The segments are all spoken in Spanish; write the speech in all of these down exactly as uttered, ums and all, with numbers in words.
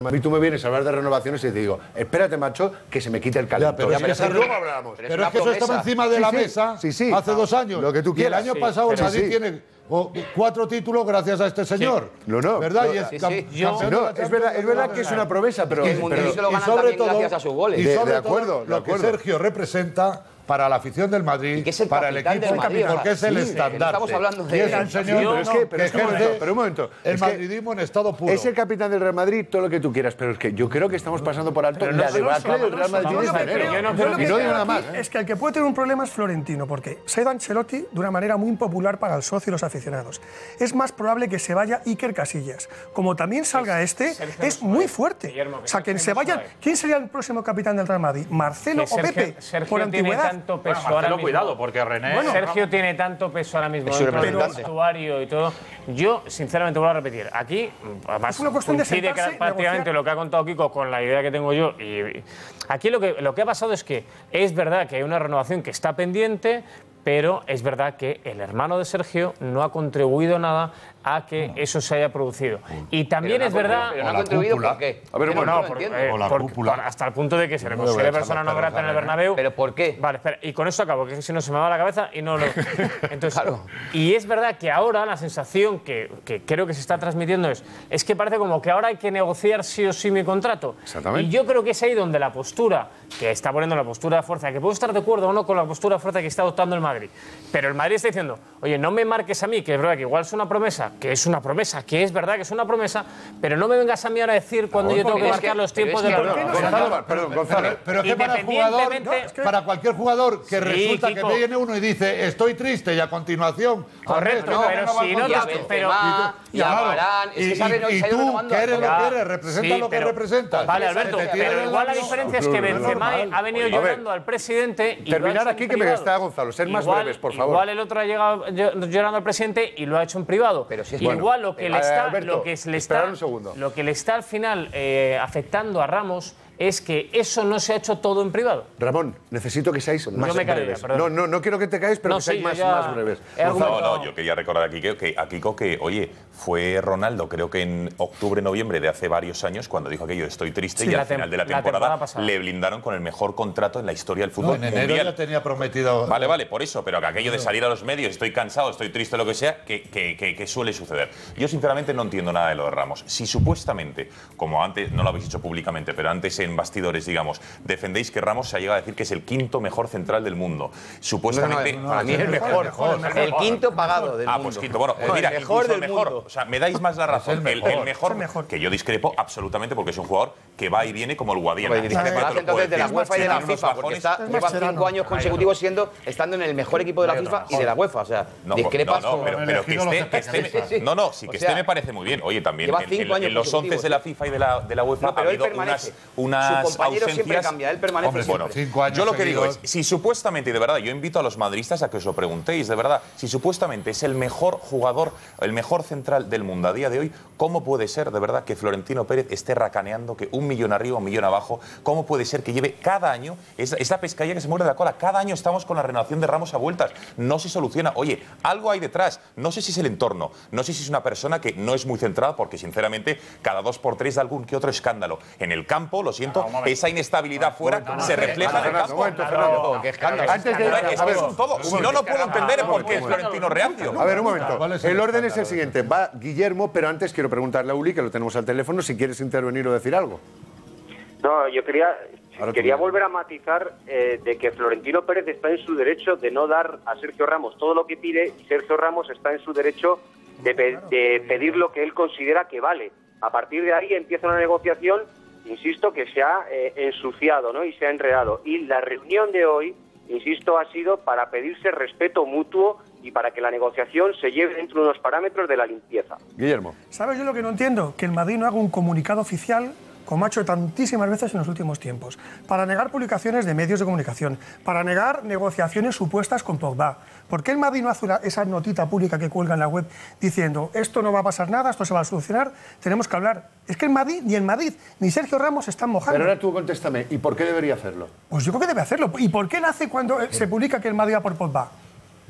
A mí tú me vienes a hablar de renovaciones y te digo, espérate, macho, que se me quite el calentón. Ya, pero, Ya, es que pero luego hablamos. Pero, pero es que eso estaba encima de sí, la sí, mesa sí, sí. hace dos años. Lo que tú quieras. Y el año Sí, pasado el pero Madrid sí. tiene oh, cuatro títulos gracias a este señor. Sí. No, no. ¿Verdad? No, y es sí, camp sí. campeón Yo, de no, la es verdad, es verdad que es una promesa, pero... El Mundial pero, se lo y ganan sobre también todo, gracias a sus goles. Y De- sobre de acuerdo, todo, de lo que acuerdo. Sergio representa para la afición del Madrid, Y que es el para el capitán equipo, del Madrid, porque es el sí, estandarte. que no estamos hablando de y es él. un señor pero es que, pero que es que un momento, ejerce pero un momento. el Es que madridismo en estado puro. es el capitán del Real Madrid, todo lo que tú quieras, pero es que yo creo que estamos pasando por alto Pero la no debacle solo- del Real no Madrid solo- de yo lo que enero. creo- yo no Y creo no que digo creo nada aquí más. ¿eh? Es que el que puede tener un problema es Florentino, porque se ha ido Ancelotti de una manera muy impopular para el socio y los aficionados. Es más probable que se vaya Iker Casillas. Como también salga este, Sergio es no muy sabe. fuerte. Guillermo, que O sea, que Sergio se no vayan. sabe. ¿Quién sería el próximo capitán del Real Madrid? ¿Marcelo Que o Sergio- Pepe? Sergio por tiene antigüedad. tanto peso Bueno, ahora Marcelo, mismo. cuidado, porque René... Bueno, Sergio tiene tanto peso ahora mismo Es su dentro del representante. vestuario y todo. Yo, sinceramente, vuelvo a repetir. Aquí, además, Es una cuestión de coincide sentarse, que prácticamente negociar. lo que ha contado Kiko con la idea que tengo yo. Y aquí lo que, lo que ha pasado es que es verdad que hay una renovación que está pendiente, pero es verdad que el hermano de Sergio no ha contribuido nada a que eso se haya producido. Y también Pero es no ha- verdad... Pero no O ha la contribuido cúpula. ¿por qué? A ver, Yo bueno, no No, lo por- entiendo. eh, O la por- cúpula. por- hasta el punto de que se le No le voy a considere echar persona los no grata en el perros a Bernabéu. ¿Pero por qué? Vale, espera, y con eso acabo, que si no se me va la cabeza y no lo... Entonces, Claro. Y es verdad que ahora la sensación que, que creo que se está transmitiendo es, es que parece como que ahora hay que negociar sí o sí mi contrato. Exactamente. Y yo creo que es ahí donde la postura, que está poniendo la postura de fuerza, que puedo estar de acuerdo o no con la postura de fuerza que está adoptando el Madrid, pero el Madrid está diciendo, oye, no me marques a mí, que es verdad que igual es una promesa, que es una promesa, que es verdad que es una promesa, pero no me vengas a mí ahora a decir cuando yo tengo que es marcar que- los pero tiempos es de que- por qué no se Gonzalo, acaba. perdón, Gonzalo. Pero es que para el jugador, Independientemente- para cualquier jugador que Sí, resulta Kiko. que viene uno y dice estoy triste y a continuación Correcto, Ernesto, pero renova si el no Y a contrato. pero- Benzema, y a Claro. Varane, es que Y- se ha reno- y se ha ido tú, renovando que a eres lo todos. que eres, representa Sí, lo que pero- representas. Vale, Alberto, Se te tira pero el igual la año. diferencia es que No, no, no, Benzema normal. ha venido Oye, a ver, llorando al presidente y terminar lo ha hecho aquí, en que me privado. está Gonzalo, ser más Igual- breves, por favor. Igual el otro ha llegado llo- llorando al presidente y lo ha hecho en privado. Pero si es igual bueno. lo que Eh, le está, Alberto, lo que le está, esperad un segundo. lo que le está al final eh, afectando a Ramos es que eso no se ha hecho todo en privado. Ramón, necesito que seáis más me callaría, breves. perdón. No, no, no quiero que te calles, pero No, que seáis sí, más, yo ya más breves. he argumentado. No, no, yo quería recordar aquí que, que, a Kiko que, oye, fue Ronaldo, creo que en octubre, noviembre de hace varios años, cuando dijo aquello, estoy triste, Sí, y la al final tem- de la la temporada temporada pasada. le blindaron con el mejor contrato en la historia del No, fútbol en enero mundial. ya tenía prometido. Vale, vale, por eso, pero que aquello de salir a los medios, estoy cansado, estoy triste, lo que sea, que, que, que, que suele suceder. Yo sinceramente no entiendo nada de lo de Ramos. Si supuestamente, como antes, no lo habéis dicho públicamente, pero antes en bastidores, digamos, defendéis que Ramos se ha llegado a decir que es el quinto mejor central del mundo. Supuestamente... No, no, para mí es el mejor. El quinto pagado del Ah, mundo. pues quinto. Bueno, pues El mira, mejor incluso el del mejor. mundo. O sea, me dais más la razón. el que El, mejor. el mejor, Es el mejor. que yo discrepo absolutamente porque es un jugador que va y viene como el Guadiana. Pues discreparás Te lo puedo entonces de la decir. UEFA y de la Tiene unos FIFA, porque bajones. está, lleva cinco años consecutivos siendo, estando en el mejor equipo de la FIFA y de la UEFA. O sea, No, discrepas no, no, con- pero, pero que elegido esté, los que esté- especialistas. no, no, sí, que O sea, esté me parece muy bien. Oye, también lleva en, cinco en- años en los once consecutivos, de la ¿eh? FIFA y de la, de la UEFA No, ha pero él habido permanece. unas, Su unas compañero siempre ausencias. cambia, él permanece Hombre, siempre. Bueno, cinco años yo lo que digo es, seguidos. si supuestamente, y de verdad, yo invito a los madridistas a que os lo preguntéis, de verdad, si supuestamente es el mejor jugador, el mejor central del mundo a día de hoy, ¿cómo puede ser, de verdad, que Florentino Pérez esté racaneando, que un millón arriba, un millón abajo? ¿Cómo puede ser que lleve cada año, es, es la pescadilla que se muerde la cola, cada año estamos con la renovación de Ramos a vueltas, no se soluciona? Oye, algo hay detrás, no sé si es el entorno, no sé si es una persona que no es muy centrada, porque sinceramente cada dos por tres da algún que otro escándalo. En el campo, lo siento, esa inestabilidad fuera se refleja en el Fernando, un campo. momento, Fernando. Qué escándalo. Antes de... Es a que ver, es un todo. Si no, no puedo entender por qué es Florentino reacio. A ver, un momento. ¿Cuál es el El orden es escándalo? el siguiente. Va Guillermo, pero antes quiero preguntarle a Uli, que lo tenemos al teléfono, si quieres intervenir o decir algo. No, yo quería, Ahora quería tú. volver a matizar eh, de que Florentino Pérez está en su derecho de no dar a Sergio Ramos todo lo que pide y Sergio Ramos está en su derecho de, pe- de pedir lo que él considera que vale. A partir de ahí empieza una negociación, insisto, que se ha eh, ensuciado, ¿no? Y se ha enredado. Y la reunión de hoy, insisto, ha sido para pedirse respeto mutuo y para que la negociación se lleve dentro de unos parámetros de la limpieza. Guillermo. ¿Sabes yo lo que no entiendo? Que el Madrid no haga un comunicado oficial, como ha hecho tantísimas veces en los últimos tiempos, para negar publicaciones de medios de comunicación, para negar negociaciones supuestas con Pogba. ¿Por qué el Madrid no hace una- esa notita pública que cuelga en la web diciendo esto no va a pasar nada, esto se va a solucionar, tenemos que hablar? Es que el Madrid, ni el Madrid, ni Sergio Ramos están mojando. Pero ahora tú contéstame, ¿y por qué debería hacerlo? Pues yo creo que debe hacerlo. ¿Y por qué nace cuando eh, se publica que el Madrid va por Pogba?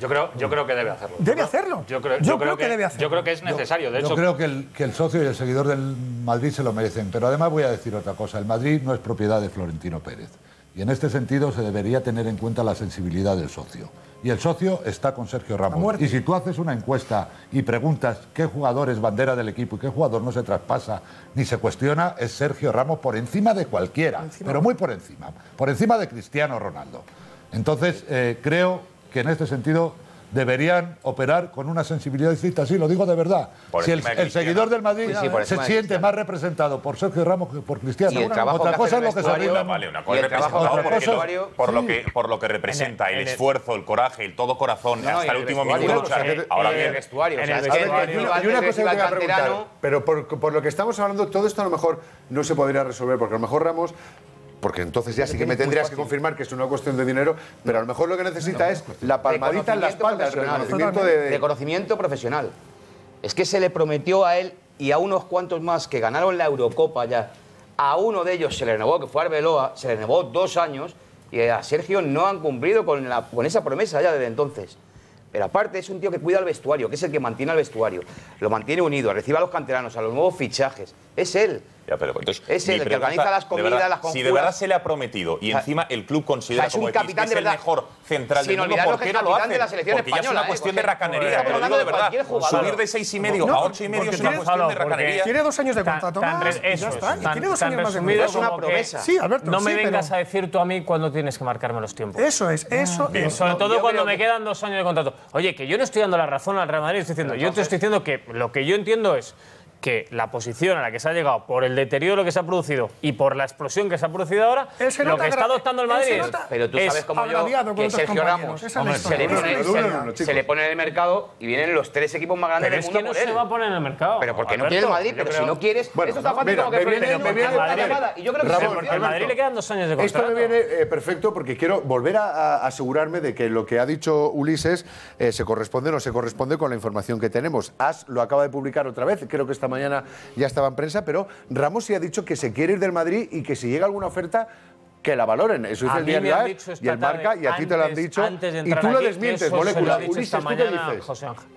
Yo creo, yo creo que debe hacerlo. Debe hacerlo. Yo creo, Yo yo creo que que debe hacerlo. Yo creo que es necesario. De Yo hecho, creo que el, que el socio y el seguidor del Madrid se lo merecen. Pero además voy a decir otra cosa. El Madrid no es propiedad de Florentino Pérez. Y en este sentido se debería tener en cuenta la sensibilidad del socio. Y el socio está con Sergio Ramos. Y si tú haces una encuesta y preguntas qué jugador es bandera del equipo y qué jugador no se traspasa ni se cuestiona, es Sergio Ramos por encima de cualquiera. Encima. Pero muy por encima. Por encima de Cristiano Ronaldo. Entonces, eh, creo que en este sentido deberían operar con una sensibilidad distinta. Sí, lo digo de verdad. Por si el, de el seguidor del Madrid sí, sí, por se encima de siente Cristiano. más representado por Sergio Ramos que por Cristiano. Y el trabajo Otra que cosa hace es lo que se el vestuario, arregla. Vale, una Y cosa el es trabajo representado que porque hace el vestuario, por, sí. lo que, por lo que representa, En el- el en el- esfuerzo, el coraje, el todo corazón, No, no, y hasta el el último vestuario, minuto o sea, luchar. que- Ahora en el bien, vestuario, o en sea, el es que A ver, vestuario. y una, Valverde y una cosa que recibe te al voy a preguntar, canterano. pero por, por lo que estamos hablando, todo esto a lo mejor no se podría resolver, porque a lo mejor Ramos, porque entonces ya sí que me tendrías que confirmar que es una cuestión de dinero, pero a lo mejor lo que necesita es la palmadita en la espalda, el reconocimiento de... de conocimiento profesional. Es que se le prometió a él y a unos cuantos más que ganaron la Eurocopa ya. A uno de ellos se le renovó, que fue Arbeloa, se le renovó dos años y a Sergio no han cumplido con, la, con esa promesa ya desde entonces. Pero aparte es un tío que cuida el vestuario, que es el que mantiene al vestuario, lo mantiene unido, recibe a los canteranos, a los nuevos fichajes. Es él. Ya, pero entonces, Es mi el que pregunta, organiza las de comidas, verdad, las Si de conjuras. verdad se le ha prometido y O sea, encima el club considera o sea, es un como decís, capitán que de es el verdad. mejor central Sin del mundo, olvidaros ¿por que qué es no lo capitán hace? de la selección Porque ya es española, una ¿eh? cuestión de Porque racanería, estamos te lo digo hablando de de verdad. cualquier jugador. Subir de seis y medio No, a ocho y medio porque es una tiene- cuestión de porque racanería. Tiene dos años de Tan- contrato tan más, res- y ya eso es, está, y tan- tiene dos tan años más de resumido contrato. Es una como que promesa. Sí, Alberto, No sí, me pero- vengas a decir tú a mí cuándo tienes que marcarme los tiempos. Eso es, eso Bien, es. sobre no, todo yo cuando creo me que- quedan dos años de contrato. Oye, que yo no estoy dando la razón al Real Madrid, estoy diciendo, yo te estoy diciendo que lo que yo entiendo es que la posición a la que se ha llegado por el deterioro que se ha producido y por la explosión que se ha producido ahora, Él se lo nota que está gra- adoptando el él se Madrid es, nota Pero tú es sabes como yo agraviado con que otros Sergio compañeros. Ramos Esa es la se le, historia. pone, Duro, se, duro, duro, se chicos. le pone en el mercado y vienen los tres equipos más grandes pero del es mundo que no por se él. va a poner en el mercado. Pero porque no Alberto, quiere el Madrid, yo pero creo- si no quieres, Bueno, esto es tan fácil mira, como que me viene- Florentino me viene- haga una a ver, llamada. Y yo creo que Ramón, se Porque al Madrid le quedan dos años de Esto contrato. me viene eh, perfecto porque quiero volver a, a asegurarme de que lo que ha dicho Ulises eh, se corresponde o no se corresponde con la información que tenemos. As lo acaba de publicar otra vez, creo que esta mañana ya estaba en prensa, pero Ramos sí ha dicho que se quiere ir del Madrid y que si llega alguna oferta que la valoren. Eso dice A el mí me diario han AS dicho esta y el Marca tarde, y a ti te lo han antes- dicho antes de y entrar tú lo aquí, desmientes, eso se lo molécula. ha dicho Ulises, esta ¿tú qué mañana dices? José Ángel.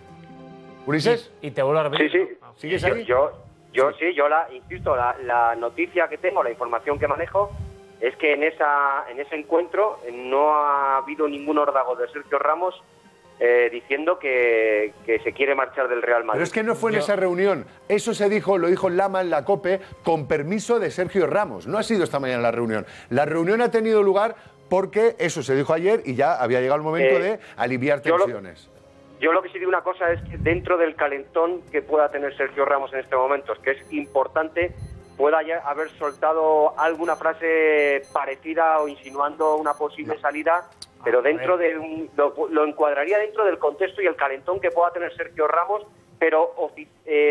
Ulises, Y te vuelvo a repetir. Sí, sí. ¿sigues Yo, ahí? yo, yo sí, yo la, insisto, la, la noticia que tengo, la información que manejo, es que en esa en ese encuentro eh, no ha habido ningún órdago de Sergio Ramos eh, diciendo que, que se quiere marchar del Real Madrid. Pero es que no fue en esa reunión. Eso se dijo, lo dijo Lama en la COPE, con permiso de Sergio Ramos. No ha sido esta mañana la reunión. La reunión ha tenido lugar porque eso se dijo ayer y ya había llegado el momento Eh, de aliviar yo lo- tensiones. Yo lo que sí digo una cosa es que dentro del calentón que pueda tener Sergio Ramos en este momento, es que es importante, pueda ya haber soltado alguna frase parecida o insinuando una posible salida, pero dentro de un, lo, lo encuadraría dentro del contexto y el calentón que pueda tener Sergio Ramos, pero ofi-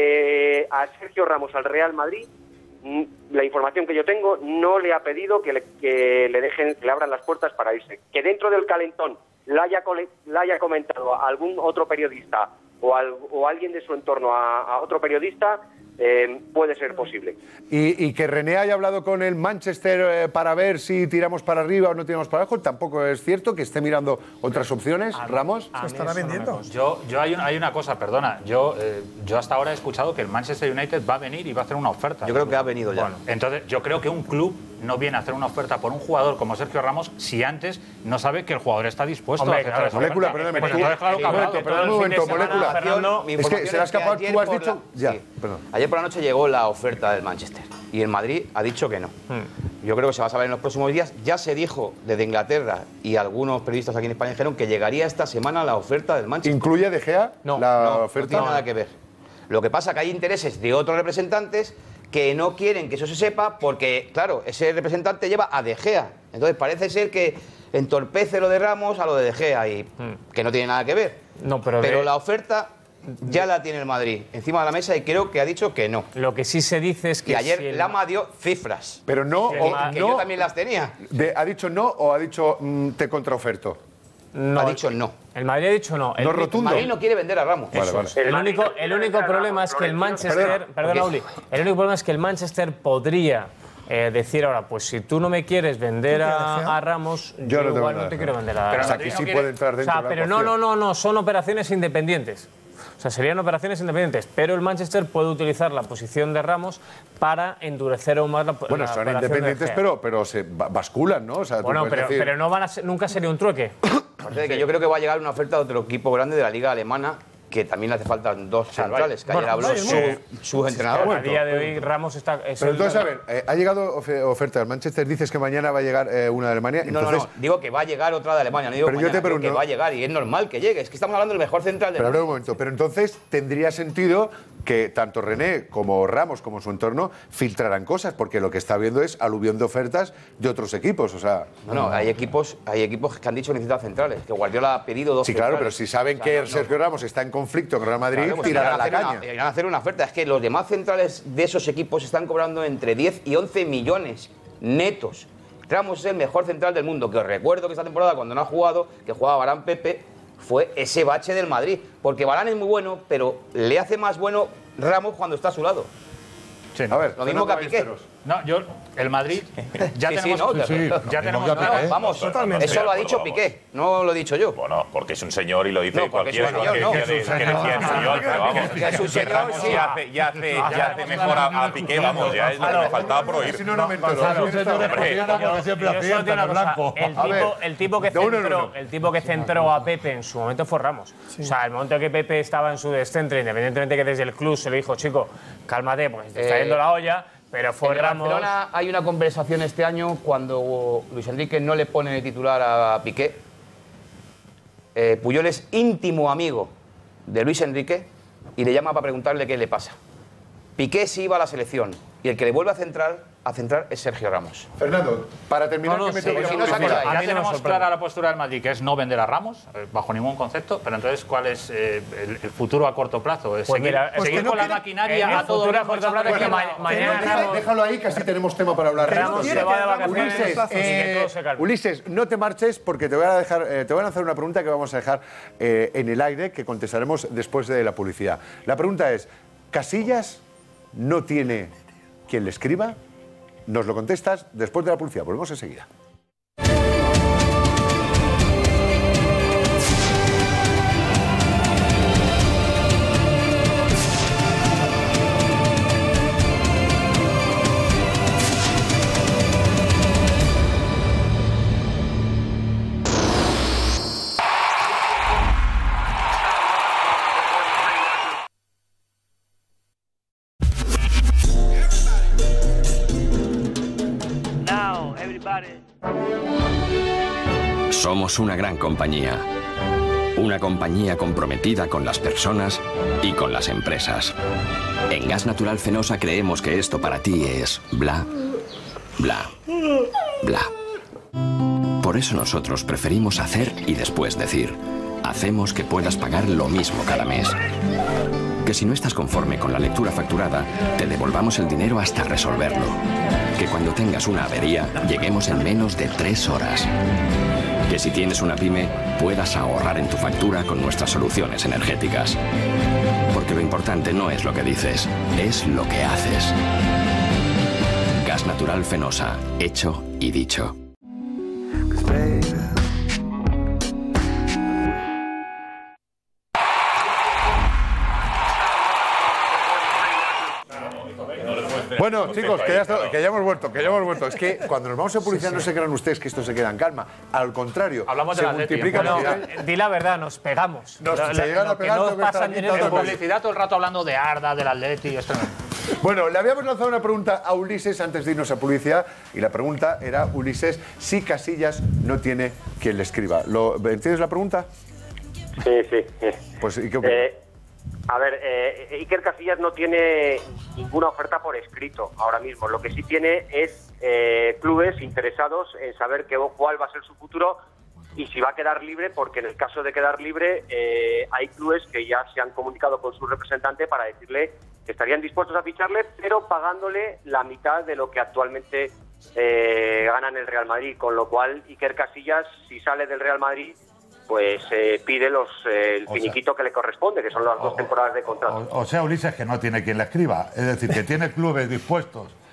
eh, a Sergio Ramos al Real Madrid, mm, la información que yo tengo no le ha pedido que le, que le dejen, que le abran las puertas para irse. Que dentro del calentón la haya, cole- la haya comentado a algún otro periodista o, al- o alguien de su entorno a, a otro periodista, eh, puede ser posible. Y, y que René haya hablado con el Manchester eh, para ver si tiramos para arriba o no tiramos para abajo, tampoco es cierto, que esté mirando otras opciones, Ramos. A Se mí estará eso no me vendiendo. consta. Yo, yo hay, un- hay una cosa, perdona. Yo, eh, yo hasta ahora he escuchado que el Manchester United va a venir y va a hacer una oferta. Yo creo que ha venido ya. Bueno, entonces yo creo que un club no viene a hacer una oferta por un jugador como Sergio Ramos si antes no sabe que el jugador está dispuesto Hombre, a aceptar claro, esa molécula, oferta. perdóname, Pues tú- entonces, claro que un habrá momento, que- perdón, un todo el fin de momento, semana, molécula. Fernando, Mi Es que información se le ha es que escapado, ayer tú has por dicho... la- Ya, sí. perdón. Ayer por la noche llegó la oferta del Manchester y el Madrid ha dicho que no. Yo creo que se va a saber en los próximos días. Ya se dijo desde Inglaterra y algunos periodistas aquí en España dijeron que llegaría esta semana la oferta del Manchester. ¿Incluye De Gea No, la no, oferta? no tiene nada que ver. Lo que pasa es que hay intereses de otros representantes que no quieren que eso se sepa porque, claro, ese representante lleva a De Gea. Entonces parece ser que entorpece lo de Ramos a lo de De Gea y que no tiene nada que ver. No, pero de- la oferta ya la tiene el Madrid encima de la mesa y creo que ha dicho que no. Lo que sí se dice es que Y ayer si el- Lama dio cifras. Pero no, Sí, o, Ma- Que no yo también las tenía. de- ¿ha dicho no o ha dicho mm, te contraoferto? no, ha dicho no. El Madrid ha dicho no. El No único- rotundo. El Madrid no quiere vender a Ramos. Vale, vale. El Madrid único, no el quiere único vender a problema Ramos, es que el Florentino. Manchester, Perdona, perdona, porque- Uli, el único problema es que el Manchester podría eh, decir ahora, pues si tú no me quieres vender a, a Ramos, yo, yo no igual no te quiero vender a Ramos. Pero aquí sí quiere... puede entrar dentro o sea, de la pero no, no, no, no, son operaciones independientes. O sea, serían operaciones independientes, pero el Manchester puede utilizar la posición de Ramos para endurecer aún más la Bueno, la son independientes, pero, pero se basculan, ¿no? O sea, bueno, pero, decir... pero no van a ser, nunca sería un trueque. Aparte de que yo creo que va a llegar una oferta de otro equipo grande de la Liga Alemana, que también le hace falta dos centrales, que ayer habló su, su entrenador. A día de hoy Ramos está... Es pero entonces, a ver, eh, ha llegado oferta del Manchester, dices que mañana va a llegar eh, una de Alemania. No, entonces... no, no, digo que va a llegar otra de Alemania, no digo pero mañana, yo te pregunto, digo que va a llegar y es normal que llegue, es que estamos hablando del mejor central del mundo. Pero mundo. un momento, pero entonces tendría sentido que tanto René como Ramos como su entorno filtraran cosas, porque lo que está viendo es aluvión de ofertas de otros equipos, o sea... No, no, hay equipos, hay equipos que han dicho que necesitan centrales, que Guardiola ha pedido dos Sí, centrales. claro, pero si saben o sea, que no, Sergio no. Ramos está en conflicto con Real Madrid, claro, pues tirarán a la caña. Una, irán a hacer una oferta, es que los demás centrales de esos equipos están cobrando entre diez y once millones netos. Ramos es el mejor central del mundo, que os recuerdo que esta temporada cuando no ha jugado, que jugaba Varane Pepe, fue ese bache del Madrid, porque Varane es muy bueno, pero le hace más bueno Ramos cuando está a su lado. Sí, a ver, lo mismo que a Piqué. No, yo, el Madrid, ya sí, tenemos... Sí, no, sí, sí, ya tenemos no, no, vamos, totalmente. Eso lo ha dicho Piqué, no lo he dicho yo. Bueno, porque es un señor y lo dice no, cualquiera. Es un señor, no. Que decía el señor, pero vamos. Que es un señor, sí. Ya hace, ya hace, ya hace mejor a, a Piqué, vamos, ya es lo que me faltaba por oír. Si no, no me entero. Es un señor escogido porque siempre acierta en el blanco. El tipo que centró, el tipo que centró a Pepe en su momento fue Ramos. O sea, el momento que Pepe estaba en su descentre, independientemente que desde el club se le dijo, chico, cálmate, porque te está yendo la olla. Pero fue en Ramos. Barcelona hay una conversación este año cuando Luis Enrique no le pone de titular a Piqué. Eh, Puyol es íntimo amigo de Luis Enrique y le llama para preguntarle qué le pasa. Piqué sí iba a la selección y el que le vuelve a centrar, a centrar es Sergio Ramos. Fernando, para terminar, no, no, que me sí, toque si la no publicidad. Ya tenemos clara la postura del Madrid, que es no vender a Ramos, eh, bajo ningún concepto, pero entonces, ¿cuál es eh, el, el futuro a corto plazo? ¿Es pues seguir, mira, seguir pues con no la maquinaria el a todo futuro a corto plazo? Bueno, ma mañana deja, Ramos, déjalo ahí, que así tenemos tema para hablar. Ramos se va de vacaciones Ulises, y que todo se calme. Ulises, no te marches porque te voy a dejar, eh, te voy a hacer una pregunta que vamos a dejar eh, en el aire, que contestaremos después de la publicidad. La pregunta es, ¿Casillas no tiene quien le escriba? Nos lo contestas después de la publicidad. Volvemos enseguida. Somos una gran compañía. Una compañía comprometida con las personas y con las empresas. En Gas Natural Fenosa creemos que esto para ti es bla, bla, bla. Por eso nosotros preferimos hacer y después decir. Hacemos que puedas pagar lo mismo cada mes. Que si no estás conforme con la lectura facturada, te devolvamos el dinero hasta resolverlo. Que cuando tengas una avería, lleguemos en menos de tres horas. Que si tienes una pyme, puedas ahorrar en tu factura con nuestras soluciones energéticas. Porque lo importante no es lo que dices, es lo que haces. Gas Natural Fenosa, hecho y dicho. Bueno, chicos, que ya, está, que ya hemos vuelto, que ya hemos vuelto. Es que cuando nos vamos a publicidad no se crean ustedes que esto se queda en calma. Al contrario, hablamos de se la multiplica. No, di la verdad, nos pegamos. Nos lo, se llegan lo a pegar, que no tengo que pasa estar en aquí el todo el publicidad todo el rato hablando de Arda, del Atleti y esto no. Bueno, le habíamos lanzado una pregunta a Ulises antes de irnos a publicidad y la pregunta era, Ulises, si Casillas no tiene quien le escriba. ¿Lo, ¿Entiendes la pregunta? Sí, sí. Pues, ¿y qué opinas? Eh, a ver, eh, Iker Casillas no tiene ninguna oferta por escrito ahora mismo. Lo que sí tiene es eh, clubes interesados en saber qué, cuál va a ser su futuro y si va a quedar libre, porque en el caso de quedar libre eh, hay clubes que ya se han comunicado con su representante para decirle que estarían dispuestos a ficharle, pero pagándole la mitad de lo que actualmente eh, gana en el Real Madrid, con lo cual Iker Casillas, si sale del Real Madrid, pues eh, pide los, eh, el finiquito que le corresponde, que son las dos temporadas de contrato. O, o sea, Ulises, que no tiene quien le escriba. Es decir, que tiene clubes dispuestos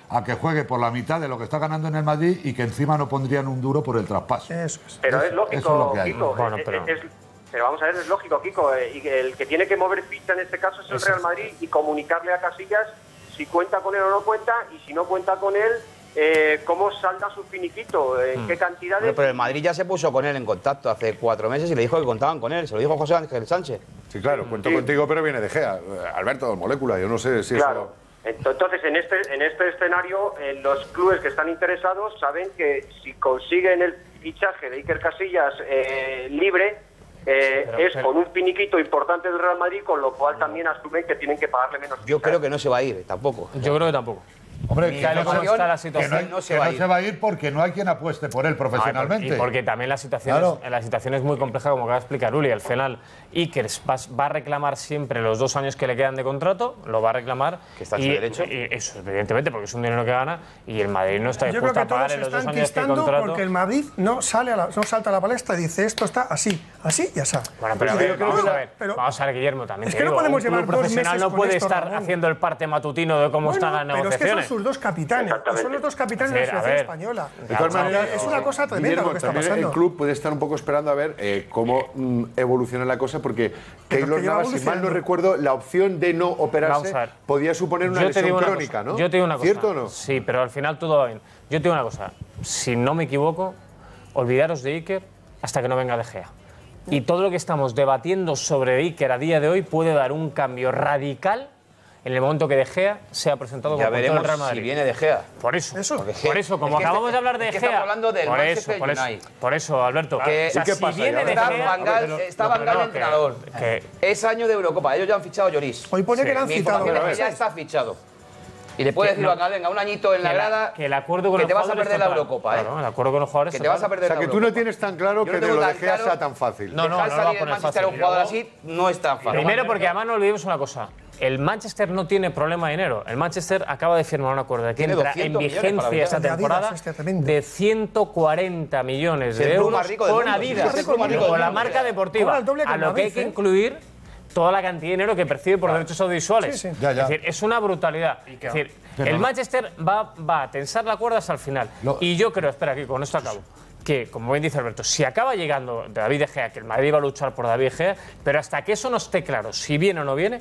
a que juegue por la mitad de lo que está ganando en el Madrid y que encima no pondrían un duro por el traspaso. Eso es. Pero Eso- es lógico, eso es lo que hay. Kiko. Bueno, es- pero- es- pero vamos a ver, es lógico, Kiko. eh, y que el que tiene que mover ficha en este caso es el Eso Real es. Madrid y comunicarle a Casillas si cuenta con él o no cuenta, y si no cuenta con él, eh, cómo salda su finiquito, en Hmm. qué cantidades. Hombre, pero el Madrid ya se puso con él en contacto hace cuatro meses y le dijo que contaban con él. Se lo dijo José Ángel Sánchez. Sí, claro, cuento Sí. contigo, pero viene De Gea. Alberto, molécula, yo no sé si Claro. Entonces, en este, en este escenario, eh, los clubes que están interesados saben que si consiguen el fichaje de Iker Casillas eh, libre, eh, Pero- es pero- con un finiquito importante del Real Madrid, con lo cual también asumen que tienen que pagarle menos. Yo ficha. creo que no se va a ir, tampoco. Yo creo que tampoco. Hombre, Mi que no, ¿Cómo situación- está la que situación? no- no se que va a no ir. se va a ir porque no hay quien apueste por él profesionalmente. Y porque también la situación, Claro. es, la situación es muy compleja, como acaba de explicar Uli. Al final, Iker va, va a reclamar siempre los dos años que le quedan de contrato, lo va a reclamar. Que está en y, su derecho. y eso, evidentemente, porque es un dinero que gana y el Madrid no está Yo creo dispuesto que a todos pagar se en los dos están años de quistando contrato. porque el Madrid no, sale a la- no salta a la palestra y dice esto está así, así y así. Bueno, pero a Yo ver, creo que vamos no, a ver, pero- vamos a ver, Guillermo, también Es te que no digo, podemos un club llevar dos profesional meses no con puede esto, estar Ramón. haciendo el parte matutino de cómo Bueno, están las pero es que son negociaciones. sus dos capitanes, Exactamente. son los dos capitanes Es de la decir, a selección ver, española. De todas Ya, maneras, es una cosa tremenda Guillermo, lo que está también pasando. el club puede estar un poco esperando a ver eh, cómo mm, evoluciona la cosa, porque Keylor que lleva Navas, si mal no evolucionando. recuerdo, la opción de no Vamos operarse a ver. podía suponer una Yo te lesión digo una crónica, cosa, ¿no? Yo te digo una cosa. ¿Cierto o no? Sí, pero al final todo va bien. Yo te digo una cosa. Si no me equivoco, olvidaros de Iker hasta que no venga De Gea. Y todo lo que estamos debatiendo sobre Iker a día de hoy puede dar un cambio radical en el momento que De Gea sea presentado Ya como veremos el Real Madrid. si viene De Gea. Por eso, Eso. Porque por eso, como es que acabamos este- de hablar de es que Gea. estamos hablando del por Manchester eso, por eso, United. por eso, Alberto. Que- o sea, ¿Y qué si pasa? viene ¿Y De ahora? Está Gea, Van Gaal, pero- está no, Van pero Gaal no, de entrenador. que- que- Es año de Eurocopa. Ellos ya han fichado a Lloris. Hoy pone Sí. que le han Mi citado. información es que ¿no? ya está fichado. Y le puede Que decir no- Van Gaal, venga, un añito en la que la- grada, que el acuerdo con que los te vas a jugadores perder la total. Eurocopa, ¿eh? Claro, el acuerdo con los jugadores Que te vas a total. perder O sea, la que tú no Eurocopa. tienes tan claro Yo que no de tengo lo de tan Gea claro- sea tan fácil. No, no, Dejar no lo va a salir el poner Manchester a un fácil. jugador así no es tan fácil. Primero porque además no olvidemos una cosa. El Manchester no tiene problema de dinero. El Manchester acaba de firmar un acuerdo que Tiene entra en doscientos millones para vigencia esta vender. temporada De Adidas, este tremendo. de ciento cuarenta millones Es el de club euros más rico del con mundo. Adidas, Es el club más rico del con la mundo. marca deportiva. Cobra el doble que A el lo que hay Madrid, que ¿eh? incluir toda la cantidad de dinero que percibe por derechos audiovisuales. Sí, sí. Ya, ya. Es decir, es una brutalidad. Es decir, Pero el no. Manchester va, va a tensar la cuerda hasta el final. Lo- Y yo creo, espera, que con esto acabo, que, como bien dice Alberto, si acaba llegando David De Gea, que el Madrid va a luchar por David De Gea, pero hasta que eso no esté claro, si viene o no viene,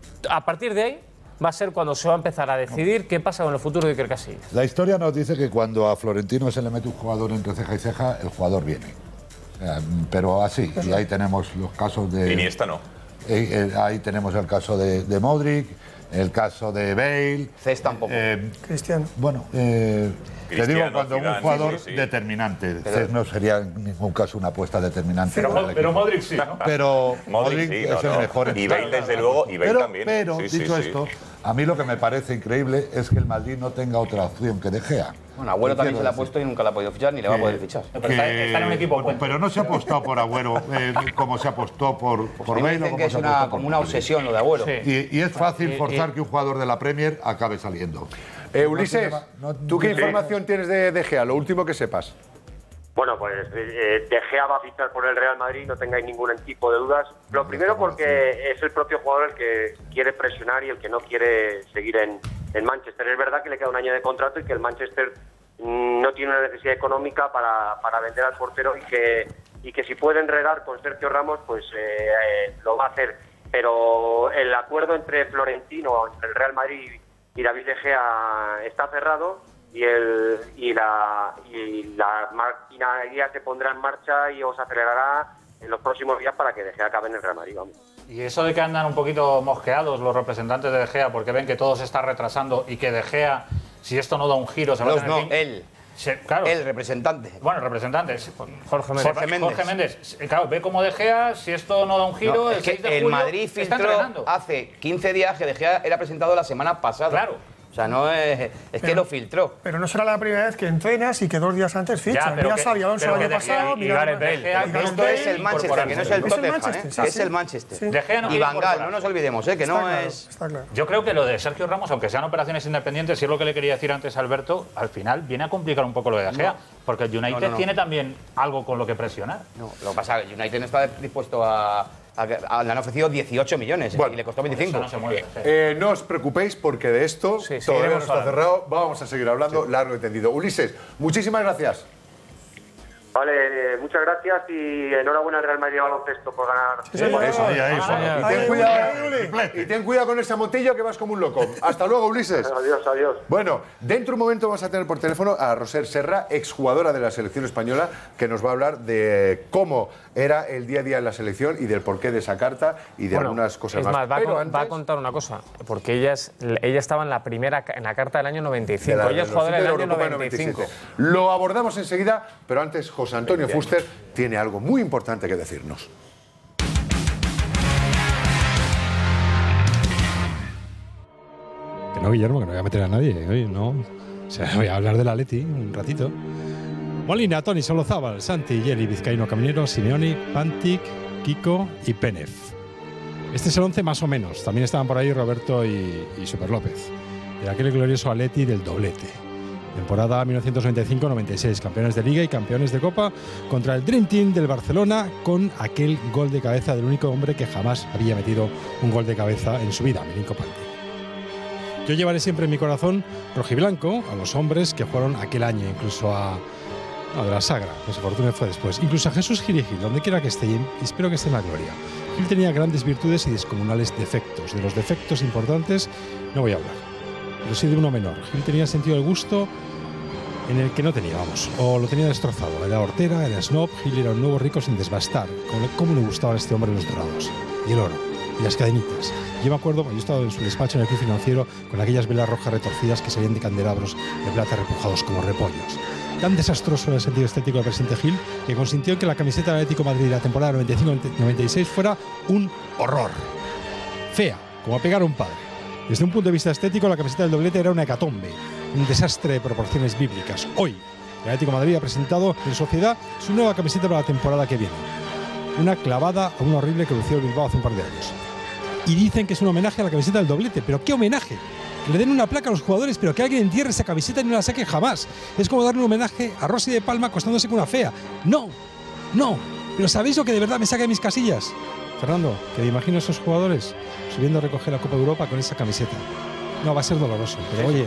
a partir de ahí va a ser cuando se va a empezar a decidir qué pasa con el futuro de Iker Casillas. La historia nos dice que cuando a Florentino se le mete un jugador entre ceja y ceja, el jugador viene. O sea, pero así, y ahí tenemos los casos de... Iniesta no. Eh, eh, ahí tenemos el caso de, de Modric, el caso de Bale. Cés tampoco. Eh, Cristiano. bueno, eh, te Cristiano, digo cuando Zidane, un jugador sí, sí, sí. determinante. Cés no sería en ningún caso una apuesta determinante. Pero, para el pero equipo. Modric sí, ¿no? Pero Modric, Modric sí, es no, el no. mejor Y entrenador. Bale, desde luego, y Bale pero, también. Pero, Sí, sí, dicho sí. esto, a mí lo que me parece increíble es que el Madrid no tenga otra opción que De Gea. Bueno, Agüero ¿Qué también se le ha quiero puesto y nunca la ha podido fichar ni le va a Que- poder fichar. Pero está, está en un equipo que- bueno. pero no se ha apostado por Agüero eh, como se apostó por, por A mí me Bale o dicen como que es se una, apostó por como una Modric. obsesión lo de Agüero. Sí. Y, y es fácil Y- forzar y- que un jugador de la Premier acabe saliendo. Eh, Ulises, No te lleva- no- ¿tú qué no te- información tienes de De Gea? Lo último que sepas. Bueno, pues eh, De Gea va a fichar por el Real Madrid, no tengáis ningún tipo de dudas. Lo primero porque es el propio jugador el que quiere presionar y el que no quiere seguir en, en Manchester. Es verdad que le queda un año de contrato y que el Manchester mm, no tiene una necesidad económica para, para vender al portero y que, y que si puede enredar con Sergio Ramos, pues eh, eh, lo va a hacer. Pero el acuerdo entre Florentino, entre el Real Madrid y David De Gea está cerrado y el y la y la maquinaria se pondrá en marcha y os acelerará en los próximos días para que De Gea acabe en el Real Madrid, vamos. Y eso de que andan un poquito mosqueados los representantes de De Gea porque ven que todo se está retrasando y que De Gea, si esto no da un giro, se va a Los tener no, que... él. Se- claro. El representante. Bueno, representantes. Jorge Méndez. Jorge Méndez. Jorge Méndez. Claro, ve como De Gea, si esto no da un giro, No, el es que seis de el julio Madrid está filtró entrenando. hace quince días que De Gea era presentado la semana pasada. Claro. O sea, no es... Es que Pero- lo filtró. Pero no será la primera vez que entrenas y que dos días antes fichas. Ya, pero Mira que- Xabi Alonso pero el que año De Gea pasado, y mira Gareth Bale. De Gea, Gareth Esto es el Bale. Manchester, que no es el Es el Tottenham, Manchester, ¿eh? sí, Es sí. el Manchester. Sí. De Gea no Y quiere Van Gaal, incorporarse. no nos olvidemos, ¿eh? Que Está no claro, es... está claro. Yo creo que lo de Sergio Ramos, aunque sean operaciones independientes, y es lo que le quería decir antes a Alberto, al final viene a complicar un poco lo de De Gea, porque el United No, no, no. tiene también algo con lo que presionar. No, lo que pasa es que United no está dispuesto a, A- a- Le han ofrecido dieciocho millones Bueno, y le costó veinticinco. Eso no se mueve. Eh, no os preocupéis porque de esto Sí, todavía no seguiremos está hablando. cerrado. Vamos a seguir hablando largo y tendido. Ulises, muchísimas gracias. Vale, muchas gracias y enhorabuena al Real Madrid de baloncesto por ganar. Eso, ahí, ahí, eso. ahí. Y ten Ahí, cuidado, Uli. y ten cuidado con esa motilla que vas como un loco. Hasta luego, Ulises. Adiós, adiós. Bueno, dentro de un momento vamos a tener por teléfono a Roser Serra, exjugadora de la selección española, que nos va a hablar de cómo era el día a día en la selección y del porqué de esa carta y de Bueno, algunas cosas es más. más, va, a, Pero con- antes, va a contar una cosa, porque ella, es, ella estaba en la primera ca- en la carta del año noventa y de cinco. la- Ella es de los jugadora del de la año Eurocopa noventa y cinco. Lo abordamos enseguida, pero antes José Antonio Fuster tiene algo muy importante que decirnos. Que no, Guillermo, que no voy a meter a nadie hoy, no. O sea, voy a hablar del Atleti un ratito. Molina, Toni, Solozábal, Santi, Yeli, Vizcaíno, Caminero, Simeoni, Pantic, Kiko y Penef. Este es el once más o menos. También estaban por ahí Roberto y, y Super López. De aquel glorioso Atleti del doblete. Temporada mil novecientos noventa y cinco noventa y seis, campeones de Liga y campeones de Copa contra el Dream Team del Barcelona con aquel gol de cabeza del único hombre que jamás había metido un gol de cabeza en su vida, Milinko Pantic. Yo llevaré siempre en mi corazón rojiblanco a los hombres que jugaron aquel año, incluso a... No, de la Sagra, pues Fortuna fue después. Incluso a Jesús Gil y Gil, donde quiera que esté, y espero que esté en la gloria. Gil tenía grandes virtudes y descomunales defectos. De los defectos importantes no voy a hablar, pero sí de uno menor. Gil tenía sentido del gusto en el que no tenía, vamos, o lo tenía destrozado. Era hortera, era snob, Gil era un nuevo rico sin desbastar. Cómo, cómo le gustaban a este hombre los dorados, y el oro, y las cadenitas. Yo me acuerdo, yo estaba en su despacho en el club financiero con aquellas velas rojas retorcidas que salían de candelabros de plata repujados como repollos. Tan desastroso era el sentido estético del presidente Gil que consintió en que la camiseta del Atlético de Madrid de la temporada noventa y cinco noventa y seis fuera un horror. Fea, como a pegar a un padre. Desde un punto de vista estético, la camiseta del doblete era una hecatombe, un desastre de proporciones bíblicas. Hoy, el Atlético de Madrid ha presentado en sociedad su nueva camiseta para la temporada que viene. Una clavada a un horrible que lució el Bilbao hace un par de años. Y dicen que es un homenaje a la camiseta del doblete. ¿Pero qué homenaje? Que le den una placa a los jugadores, pero que alguien entierre esa camiseta y no la saque jamás. Es como darle un homenaje a Rossi de Palma acostándose con una fea. No, no. Pero ¿sabéis lo que de verdad me saca de mis casillas? Fernando, que me imagino a esos jugadores subiendo a recoger la Copa de Europa con esa camiseta. No, va a ser doloroso, pero oye...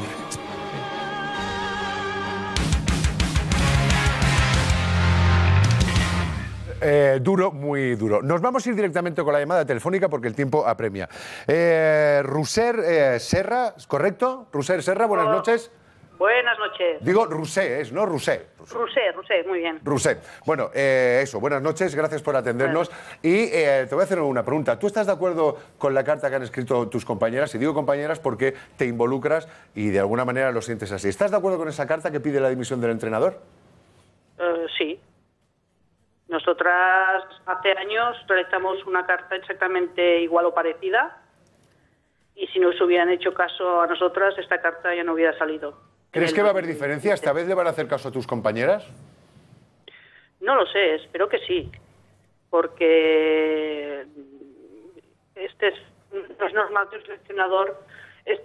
Eh, duro, muy duro. Nos vamos a ir directamente con la llamada telefónica porque el tiempo apremia. Eh, Roser eh, Serra, ¿correcto? Roser Serra, buenas noches. Buenas noches. Digo Rusé, es, ¿no? Rusé. Rusé, Rusé, muy bien. Rusé. Bueno, eh, eso, buenas noches, gracias por atendernos. Y eh, te voy a hacer una pregunta. ¿Tú estás de acuerdo con la carta que han escrito tus compañeras? Y digo compañeras porque te involucras y de alguna manera lo sientes así. ¿Estás de acuerdo con esa carta que pide la dimisión del entrenador? Uh, sí. Nosotras hace años realizamos una carta exactamente igual o parecida y si no se hubieran hecho caso a nosotras, esta carta ya no hubiera salido. ¿Crees que va a haber diferencia? ¿Esta vez le van a hacer caso a tus compañeras? No lo sé, espero que sí, porque este es, no es normal que un seleccionador... Es...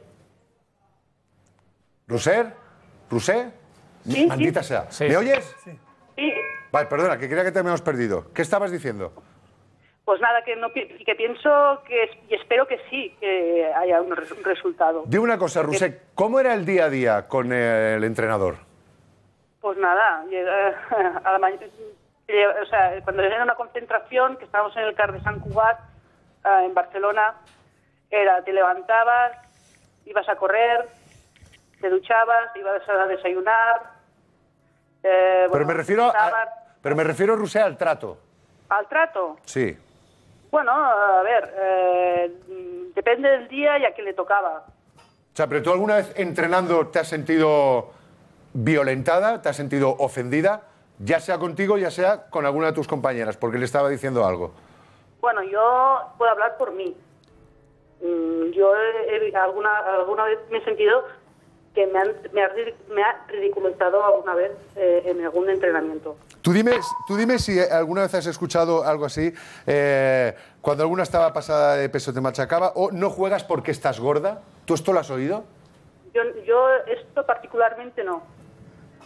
¿Ruser? ¿Rusé? Sí, Maldita sí. sea. Sí. ¿Me oyes? Sí. Vale, perdona, que creía que te habíamos perdido. ¿Qué estabas diciendo? Pues nada, que, no, pi- que pienso que, y espero que sí, que haya un, res- un resultado. Dime una cosa, Rusé, ¿cómo era el día a día con el entrenador? Pues nada, llega a la mañana, o sea, cuando era una concentración, que estábamos en el CAR de Sant Cugat, eh, en Barcelona, era, te levantabas, ibas a correr, te duchabas, ibas a desayunar. Eh, Pero bueno, me refiero, a, estabas pero me refiero, Rusé, al trato. al trato. Sí. Bueno, a ver, eh, depende del día y a qué le tocaba. O sea, pero tú alguna vez entrenando te has sentido violentada, te has sentido ofendida, ya sea contigo, ya sea con alguna de tus compañeras, porque le estaba diciendo algo. Bueno, yo puedo hablar por mí. Mm, Yo he- he- alguna, alguna vez me he sentido que me, han, me, ha, ri- me ha ridiculizado alguna vez eh, en algún entrenamiento. Tú dime, tú dime si alguna vez has escuchado algo así, eh, cuando alguna estaba pasada de peso te machacaba, o no juegas porque estás gorda. ¿Tú esto lo has oído? Yo, yo esto particularmente no.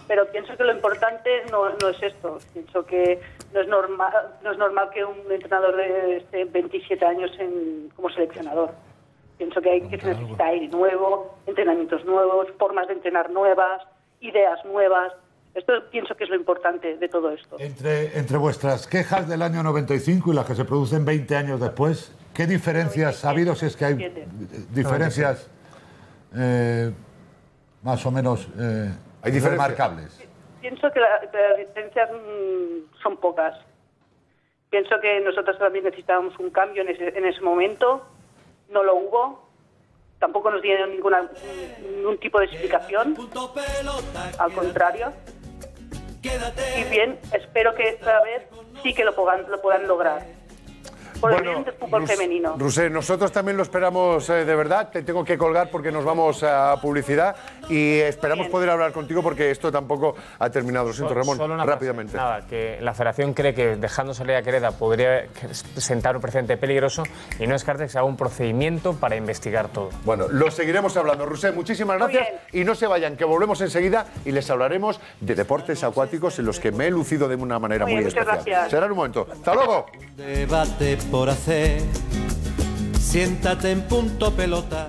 pero pienso que lo importante no, no es esto. Pienso que no es normal, no es normal que un entrenador de esté veintisiete años en, como seleccionador. Pienso que hay que se necesita aire nuevo, entrenamientos nuevos, formas de entrenar nuevas, ideas nuevas. Esto pienso que es lo importante de todo esto. Entre, entre vuestras quejas del año noventa y cinco y las que se producen veinte años después, ¿qué diferencias ha habido? Si es que hay diferencias eh, más o menos eh, ¿Hay remarcables. Pienso que la- las diferencias mmm, son pocas. Pienso que nosotros también necesitábamos un cambio en ese, en ese momento. No lo hubo. Tampoco nos dieron ninguna, ningún tipo de explicación. Al contrario. Y bien, espero que esta vez sí que lo puedan, lo puedan lograr. Por el bien del fútbol Rus- femenino. Rusé, nosotros también lo esperamos eh, de verdad. Te tengo que colgar porque nos vamos a publicidad y esperamos Bien. poder hablar contigo porque esto tampoco ha terminado. Lo siento, Ramón, Solo una frase. rápidamente. Nada, que la Federación cree que dejando salir a Quereda podría sentar un precedente peligroso y no descarta que se haga un procedimiento para investigar todo. Bueno, lo seguiremos hablando. Rusé, muchísimas Muy gracias y no se vayan, que volvemos enseguida y les hablaremos de deportes acuáticos en los que me he lucido de una manera Muy muy, bien, muchas especial. gracias. Será en un momento. ¡Hasta luego! Debate por hacer, siéntate en punto pelota.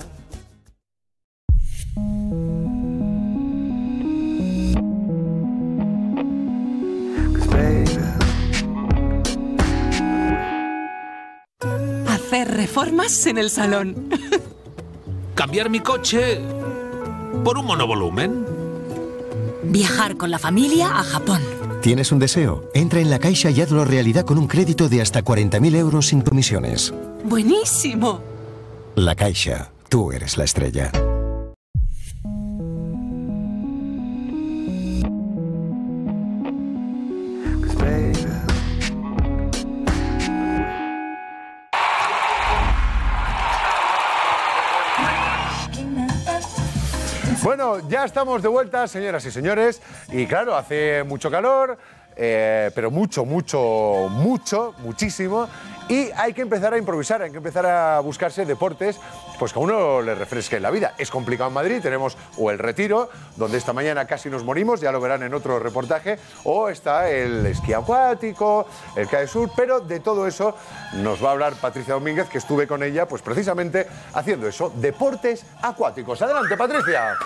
Hacer reformas en el salón. Cambiar mi coche por un monovolumen. Viajar con la familia a Japón. ¿Tienes un deseo? Entra en La Caixa y hazlo realidad con un crédito de hasta cuarenta mil euros sin comisiones. Buenísimo. La Caixa, tú eres la estrella. Bueno, ya estamos de vuelta, señoras y señores. Y claro, hace mucho calor, eh, pero mucho, mucho, mucho, muchísimo. Y hay que empezar a improvisar, hay que empezar a buscarse deportes pues que a uno le refresque la vida. Es complicado en Madrid, tenemos o el Retiro, donde esta mañana casi nos morimos, ya lo verán en otro reportaje, o está el esquí acuático, el K D Sur, pero de todo eso nos va a hablar Patricia Domínguez, que estuve con ella pues precisamente haciendo eso, deportes acuáticos. Adelante, Patricia.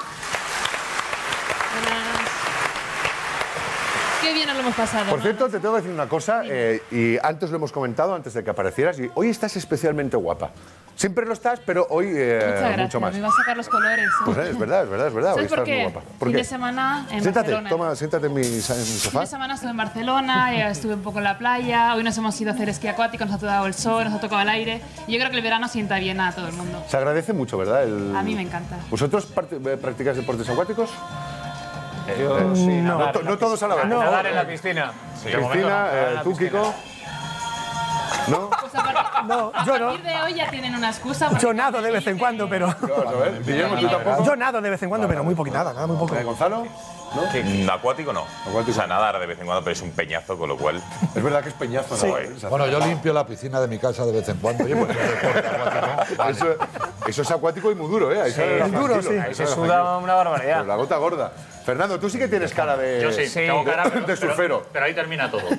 Qué bien nos lo hemos pasado. Por ¿no? cierto, te tengo que decir una cosa, eh, y antes lo hemos comentado, antes de que aparecieras, y hoy estás especialmente guapa. Siempre lo estás, pero hoy eh, Muchas gracias, mucho más. me va a sacar los colores. ¿eh? Pues eh, es verdad, es verdad, es verdad. Hoy ¿Sabes por estás muy qué? guapa. ¿Por Fin qué? de semana en Siéntate, Barcelona. toma, siéntate en mi, en mi Fin sofá. de semana estuve en Barcelona, ya estuve un poco en la playa, hoy nos hemos ido a hacer esquí acuático, nos ha tocado el sol, nos ha tocado el aire. Y yo creo que el verano sienta bien a todo el mundo. Se agradece mucho, ¿verdad? El- A mí me encanta. ¿Vosotros parte- eh, practicáis deportes acuáticos? Yo Eh, sí, no, nadar to- en la no todos a la vez. piscina. Nadar en la piscina. Sí, de momento Cristina, nadar en eh, la tú, piscina. Kiko. ¿No? Pues a partir, No, a yo no. partir de hoy ya tienen una excusa. porque Yo nado de vez en cuando, pero... Vamos a ver, Guillermo, ¿tú tampoco? Yo nado de vez en cuando, pero muy poquito, nada, nada, muy poco. Eh, ¿Gonzalo? Mm, Acuático no. O sea, nadar de vez en cuando, pero es un peñazo, con lo cual. Es verdad que es peñazo, ¿no? Sí. Bueno, yo limpio la piscina de mi casa de vez en cuando. Oye, pues, es deporte acuático. Vale. Eso, eso es acuático y muy duro, ¿eh? Ahí Sí, sale muy duro, tranquilo. sí. Ahí Ahí se sale suda tranquilo. una barbaridad. Pero la gota gorda. Fernando, tú sí que tienes cara de... Yo sí, tengo cara de, pero- de surfero. Pero, pero ahí termina todo.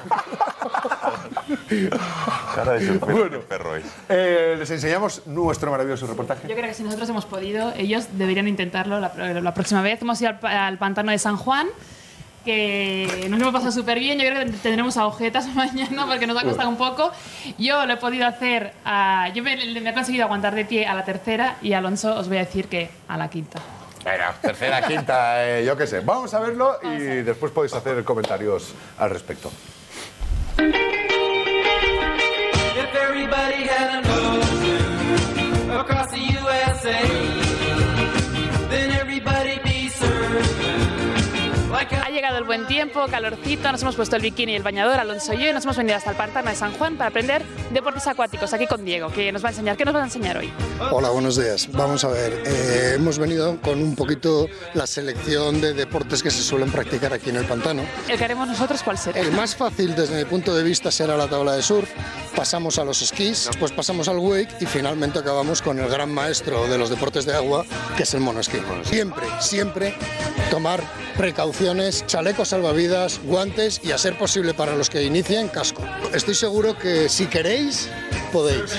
Cara de surfero, Bueno. qué perro es. Eh, les enseñamos nuestro maravilloso reportaje. Yo creo que si nosotros hemos podido, ellos deberían intentarlo la, la próxima vez. Hemos ido al, pa- al pantano de San Juan, que nos hemos pasado súper bien. Yo creo que tendremos agujetas mañana porque nos ha costado un poco. Yo lo he podido hacer, a- yo me, me he conseguido aguantar de pie a la tercera y Alonso os voy a decir que a la quinta. Venga, tercera, quinta, eh, yo qué sé. Vamos a verlo y después podéis hacer comentarios al respecto. If everybody had an ocean across the U S A, then everybody'd be served like a llegado el buen tiempo, calorcito, nos hemos puesto el bikini y el bañador, Alonso y yo, y nos hemos venido hasta el pantano de San Juan para aprender deportes acuáticos aquí con Diego, que nos va a enseñar. ¿Qué nos va a enseñar hoy? Hola, buenos días. Vamos a ver, eh, hemos venido con un poquito la selección de deportes que se suelen practicar aquí en el pantano. ¿El que haremos nosotros cuál será? El más fácil desde mi punto de vista será la tabla de surf, pasamos a los esquís, después pasamos al wake y finalmente acabamos con el gran maestro de los deportes de agua, que es el monoesquí. Siempre, siempre tomar precauciones, chalecos salvavidas, guantes y, a ser posible para los que inicien, casco. Estoy seguro que si queréis, podéis.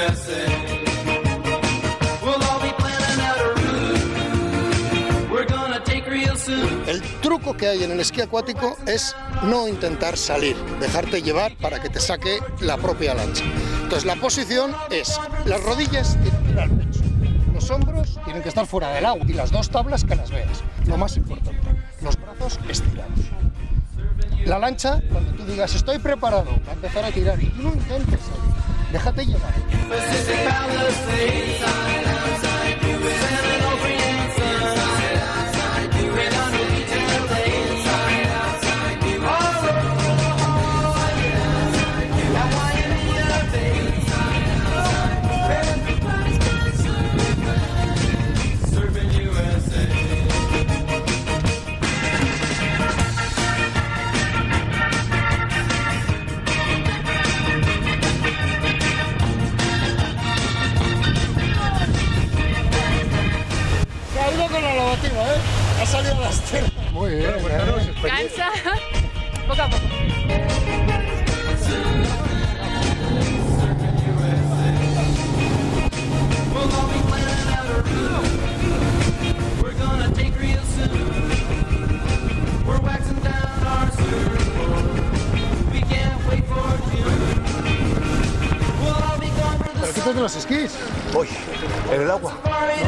El truco que hay en el esquí acuático es no intentar salir, dejarte llevar para que te saque la propia lancha. Entonces la posición es, las rodillas tienen que ir al pecho, los hombros tienen que estar fuera del agua y las dos tablas que las veas. Lo más importante, los brazos estirados. La lancha, cuando tú digas estoy preparado, va a empezar a tirar y tú no intentes salir, déjate llevar. Con la lobativa, ¿eh? Ha salido la estela. Muy bien, bueno, Cansa. Poco a poco. ¿Pero quítate los esquís? Uy, en el agua.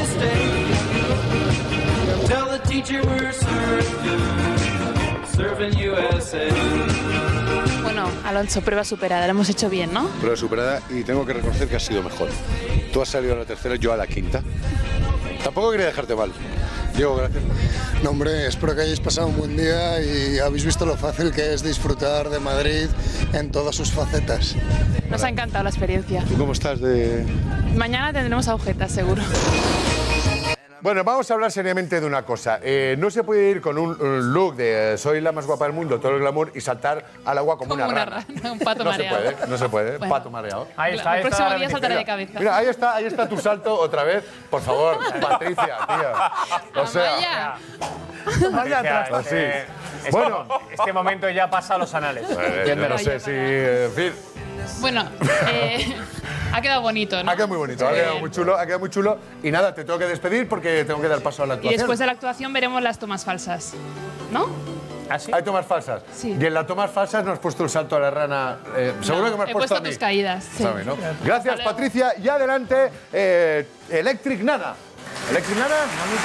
Bueno, Alonso, prueba superada, la hemos hecho bien, ¿no? Prueba superada y tengo que reconocer que has sido mejor. Tú has salido a la tercera, yo a la quinta. Tampoco quería dejarte mal. Diego, gracias. No, hombre, espero que hayáis pasado un buen día y habéis visto lo fácil que es disfrutar de Madrid en todas sus facetas. Nos ha encantado la experiencia. ¿Tú cómo estás de...? Mañana tendremos agujetas, seguro. Bueno, vamos a hablar seriamente de una cosa. Eh, no se puede ir con un, un look de eh, soy la más guapa del mundo, todo el glamour, y saltar al agua como, Como una una rana. rana, un pato no mareado. Se puede, no se puede, Bueno. pato mareado. Ahí está, ahí El está próximo la día saltaré de cabeza. Mira, ahí está, ahí está tu salto otra vez. Por favor, Patricia, tía. O sea... Vaya atrás. Así. Este, Bueno. este momento ya pasa a los anales. Eh, yo no sé si... En fin... Bueno, eh, ha quedado bonito, ¿no? Ha quedado muy bonito, ha Sí. quedado muy chulo, ha quedado muy chulo. Y nada, te tengo que despedir porque tengo que dar paso a la Y actuación. después de la actuación veremos las tomas falsas, ¿no? ¿Ah, sí? Hay tomas falsas. Sí. Y en las tomas falsas no has puesto el salto a la rana. Eh, seguro No, que me has he puesto, puesto a mí. tus caídas. Sí. ¿Sabe, no? Gracias, Patricia. Y adelante, eh, Electric Nana. ¿Electric Nana?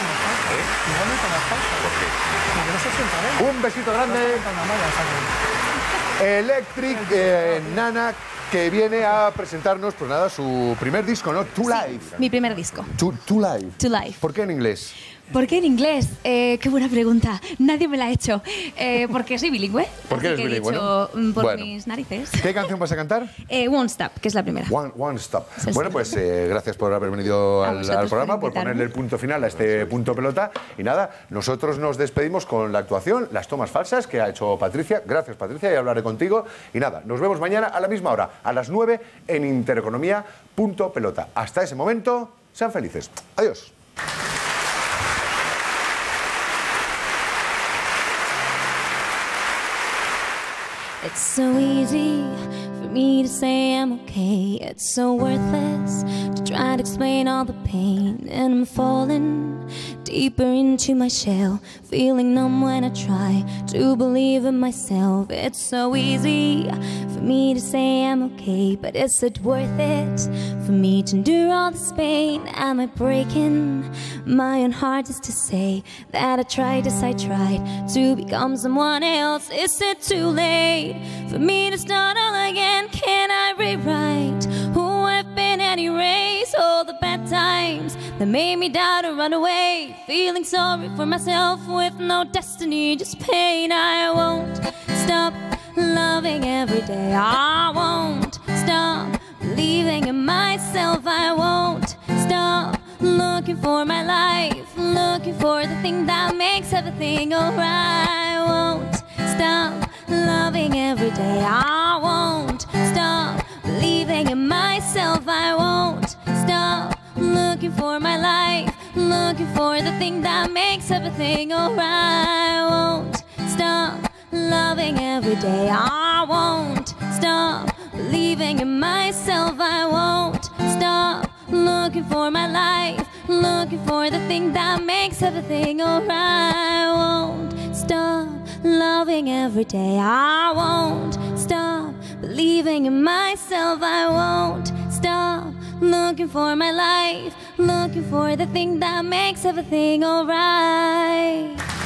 Un besito grande. Electric eh, Nana, que viene a presentarnos, pues nada, su primer disco, ¿no? To Life. Mi primer disco. To, to Life. To Life. ¿Por qué en inglés? ¿Por qué en inglés? Eh, qué buena pregunta. Nadie me la ha hecho. Eh, porque soy bilingüe. ¿Por qué así eres que he bilingüe, dicho, no? mm, por Bueno. mis narices. ¿Qué canción vas a cantar? Eh, One Stop, que es la primera. One, one Stop. Sí, Bueno, sí. pues eh, gracias por haber venido A al, vosotros al programa, por por invitarme. ponerle el punto final a este punto pelota. Y nada, nosotros nos despedimos con la actuación, las tomas falsas que ha hecho Patricia. Gracias, Patricia, y hablaré contigo. Y nada, nos vemos mañana a la misma hora, a las nueve, en Intereconomía punto pelota. Hasta ese momento, sean felices. Adiós. It's so easy for me to say I'm okay. It's so worthless to try to explain all the pain. And I'm falling deeper into my shell, feeling numb when I try to believe in myself. It's so easy for me to say I'm okay, but is it worth it for me to endure all this pain? Am I breaking my own heart just to say that I tried as I tried to become someone else? Is it too late for me to start all again? Can I rewrite who I've been and erase all the bad times that made me die to run away. Feeling sorry for myself with no destiny, just pain. I won't stop loving every day. I won't stop believing in myself. I won't stop looking for my life, looking for the thing that makes everything alright. I won't stop loving every day. I won't stop believing in myself. I won't stop looking for my life, looking for the thing that makes everything alright. I won't stop loving every day. I won't stop believing in myself. I won't stop looking for my life, looking for the thing that makes everything alright. I won't stop loving every day. I won't stop believing in myself. I won't stop looking for my life, looking for the thing that makes everything alright.